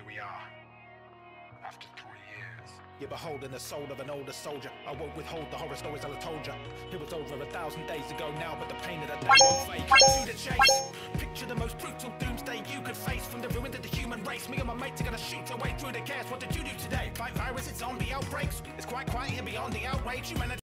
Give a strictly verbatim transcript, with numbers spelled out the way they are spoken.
we are, after three years. You're beholding the soul of an older soldier. I won't withhold the horror stories I told you. It was over a thousand days ago now, but the pain of the day won't fade. To the chase. Picture the most brutal doomsday you could face. From the ruin of the human race, me and my mates are gonna shoot our way through the chaos. What did you do today? Fight viruses, zombie outbreaks? It's quite quiet here beyond the outrage. Humanity